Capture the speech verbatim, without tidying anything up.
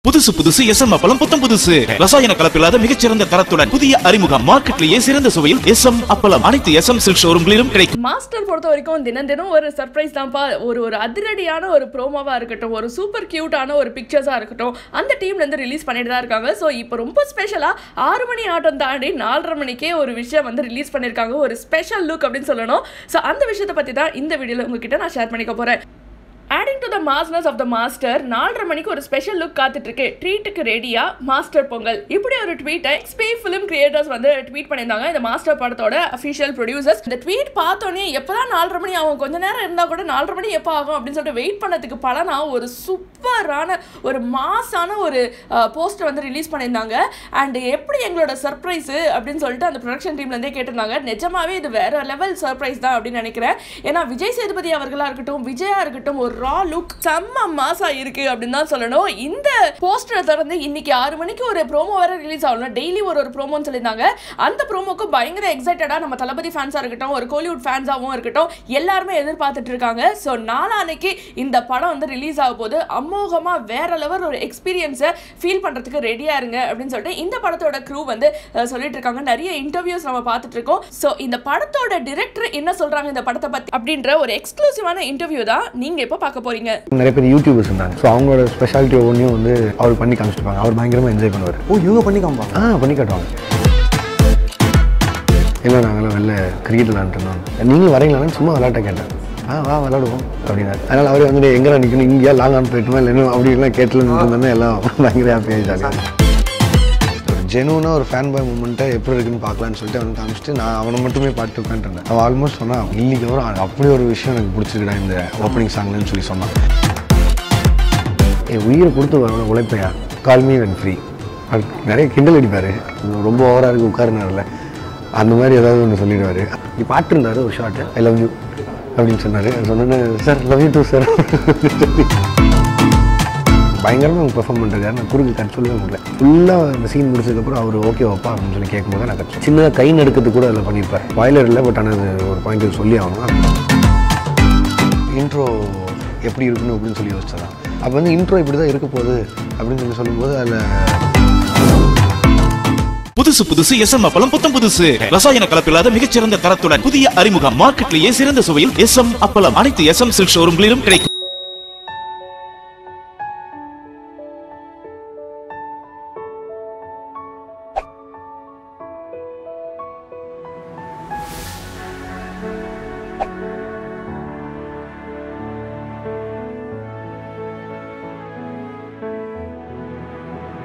புதுசு புதுசு எஸ்எம் அப்பளம் புத்தம் புதுசு ரசாயன கலப்பில்லாத மிகச்சிறந்த தரத்துடன் புதிய அறிமுகம் மார்க்கெட்லயே சிறந்த சுவையில் எஸ்எம் அப்பளம் அனைத்து எஸ்எம் சில்க் ஷோரூம்களிலும் கிடைக்கும். மாஸ்டர் பொறுத்த வரைக்கும் தினம் தினம் ஒரு சர்ப்ரைஸ் தான்ப்பா. ஒரு ஒரு அதிரடியான ஒரு ப்ரோமோவா இருக்கட்டும், ஒரு சூப்பர் கியூட்டான ஒரு பிக்சர்ஸா இருக்கட்டும், அந்த டீம்ல இருந்து ரிலீஸ் பண்ணிட்டு தான் இருக்காங்க. ஸோ இப்போ ரொம்ப ஸ்பெஷலா ஆறு மணி ஆட்டம் தாண்டி நாலரை மணிக்கே ஒரு விஷயம் வந்து ரிலீஸ் பண்ணிருக்காங்க. ஒரு ஸ்பெஷல் லுக் அப்படின்னு சொல்லணும். ஸோ அந்த விஷயத்தை பத்தி தான் இந்த வீடியோல உங்ககிட்ட நான் ஷேர் பண்ணிக்க போறேன். Adding to the massness of the master, நாலரை மணிக்கு ஒரு ஸ்பெஷல் லுக் காத்துட்டு இருக்கு. ட்ரீட்டுக்கு ரெடியா மாஸ்டர் பொங்கல். இப்படி ஒரு ட்வீட்டை எக்ஸ்பி ஃபிலிம் கிரியேட்டர்ஸ் வந்து ட்வீட் பண்ணியிருந்தாங்க. இந்த மாஸ்டர் படத்தோட அஃபிஷியல் ப்ரொடியூசர்ஸ் இந்த ட்வீட் பார்த்தோன்னே எப்பதான் நாலரை மணி ஆகும், கொஞ்ச நேரம் இருந்தா கூட நாலரை மணி எப்போ ஆகும் அப்படின்னு சொல்லிட்டு வெயிட் பண்ணதுக்கு பலனா ஒரு சூப்பரான ஒரு மாசான ஒரு போஸ்டர் வந்து ரிலீஸ் பண்ணியிருந்தாங்க. அண்ட் எப்படி எங்களோட சர்ப்ரைஸ் அப்படின்னு சொல்லிட்டு அந்த ப்ரொடக்ஷன் டீம்ல இருந்தே கேட்டிருந்தாங்க. நிஜமாவே இது வேற லெவல் சர்ப்ரைஸ் தான் அப்படின்னு நினைக்கிறேன். ஏன்னா விஜய் சேதுபதி அவர்களா இருக்கட்டும், விஜயா இருக்கட்டும், ஒரு ரா லுக் செம்ம மாசா இருக்கு அப்படின்னு தான் சொல்லணும். இந்த போஸ்டரை தொடர்ந்து இன்னைக்கு ஆறு மணிக்கு ஒரு ப்ரோமோ வேற ரிலீஸ் ஆகணும். டெய்லி ஒரு ஒரு ப்ரோமோன்னு சொல்லியிருந்தாங்க. அந்த ப்ரோமோக்கு பயங்கர எக்ஸைட்டடா நம்ம தளபதி ஃபேன்ஸா இருக்கட்டும், ஒரு கோலிவுட் ஃபேன்ஸாவும் இருக்கட்டும், எல்லாருமே எதிர்பார்த்துட்டு இருக்காங்க. ஸோ நாளானைக்கு இந்த படம் வந்து ரிலீஸ் ஆக போது அமோகமா வேற லெவல் ஒரு எக்ஸ்பீரியன்ஸை ஃபீல் பண்றதுக்கு ரெடியா இருங்க அப்படின்னு சொல்லிட்டு இந்த படத்தோட க்ரூ வந்து சொல்லிட்டு இருக்காங்க. நிறைய இன்டர்வியூஸ் நம்ம பார்த்துட்டு இருக்கோம். ஸோ இந்த படத்தோட டிரெக்டர் என்ன சொல்றாங்க இந்த படத்தை பத்தி அப்படின்ற ஒரு எக்ஸ்க்ளூசிவான இன்டர்வியூ தான் நீங்க இப்போ பார்க்க போறீங்க. நிறைய பேர் யூடியூபர்ஸ் இருந்தாங்க. ஸோ அவங்களோட ஸ்பெஷாலிட்டி ஒவ்வொன்றையும் வந்து அவர் பண்ணி காமிச்சிருப்பாங்க. அவர் பயங்கரமாக என்ஜாய் பண்ணுவார். ஓ இவங்க பண்ணி காமிப்பாங்க. ஆ பண்ணி காட்டுவாங்க. இல்லை நாங்களாம் வெளில கிரிக்கெட் விளாண்டுருந்தோம், நீங்களும் வரீங்களான்னு சும்மா விளையாட்ட கேட்டேன். ஆ வா விளாடுவோம் அப்படின்னாரு. அதனால் அவரே வந்துட்டு எங்கே நிற்கணும், இங்கேயா லாங் ஆன் போயிட்டுமா இல்லை அப்படின்லாம் கேட்டுல நின்றுருந்தோன்னே எல்லாம் பயங்கர ஹாப்பி ஆகிட்டாங்க. ஜெனுவனாக ஒரு ஃபேன் பாய் மூமெண்ட்டை எப்படி இருக்குன்னு பார்க்கலான்னு சொல்லிட்டு அவனுக்கு காமிச்சிட்டு நான் அவனை மட்டுமே பாட்டு உட்காந்துருந்தேன். அவன் ஆல்மோஸ்ட் சொன்னான் இன்னைக்கு வரும் அப்படி ஒரு விஷயம் எனக்கு பிடிச்சிருக்கா இந்த ஓப்பனிங் சாங்லன்னு சொல்லி சொன்னான். என் உயிரை கொடுத்து வர உழைப்பையா கால் மீ வென் ஃப்ரீ. அது நிறைய கிண்டல் அடிப்பார். ரொம்ப ஓவராக இருக்குது உட்காருனார்ல அந்த மாதிரி ஏதாவது ஒன்று சொல்லிடுவார். நீ பாட்டு இருந்தார் ஒரு ஷார்ட்டு ஐ லவ் யூ அப்படின்னு சொன்னார். சொன்னேன்னு sir love you too sir பயங்கரமாக அவங்க பெர்ஃபார்ம் பண்ணுறாரு. நான் குறுக்கு கன்சோலவே முடியல. ஃபுல்லாக அந்த சீன் முடிச்சதுக்கப்புறம் அவர் ஓகே வைப்பா அப்படின்னு சொல்லி கேட்கும்போது நான் கற்று சின்னதாக கை நடுக்கிறது கூட அதில் பண்ணியிருப்பார். வாயிலர் இல்லை, பட் ஆனால் அது ஒரு பாயிண்ட் சொல்லி ஆகணும். இன்ட்ரோ எப்படி இருக்குன்னு அப்படின்னு சொல்லி யோசிச்சதான். அப்போ வந்து இன்ட்ரோ இப்படி தான் இருக்க போகுது அப்படின்னு சொல்லி சொல்லும்போது அதில் புதுசு புதுசு எஸ்எம் அப்பளம் புத்தம் புதுசு ரசாயன கலப்பில்லாத மிகச்சிறந்த தரத்துடன் புதிய அறிமுகம் மார்க்கெட்லயே சிறந்த சுவையில் எஸ்எம் அப்பளம் அனைத்து எஸ்எம் சில்க் ஷோரூம்களிலும் கிடைக்கும்.